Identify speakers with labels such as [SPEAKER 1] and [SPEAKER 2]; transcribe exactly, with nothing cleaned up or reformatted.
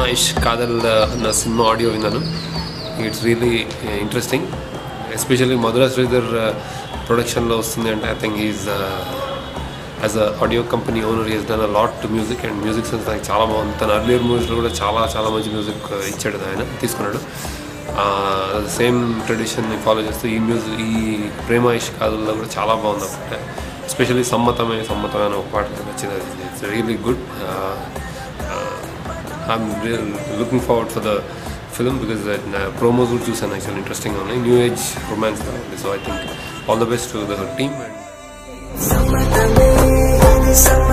[SPEAKER 1] Ishq Kaadhal అన్న సినిమా audio విన్నాను. It's really interesting, especially Madhura Sridhar ప్రొడక్షన్లో వస్తుంది అంటే I think is as a audio company owner is done a lot to music, and music sense నాకు చాలా బాగుంది. తన అర్లియర్ మూవీస్లో కూడా చాలా చాలా మంచి మ్యూజిక్ ఇచ్చాడు, ఆయన తీసుకున్నాడు. సేమ్ ట్రెడిషన్ని ఫాలో చేస్తూ ఈ మ్యూజిక్ ఈ ప్రేమ ఇష్క్ కాదల్లో కూడా చాలా బాగుంది అన్నమాట. ఎస్పెషల్లీ సమ్మతమే సమ్మతమే అని ఒక పాట వచ్చింది, it's really good. I'm really looking forward for the film because the uh, promos would choose an actually interesting one, new age romance. So I think all the best to the team. And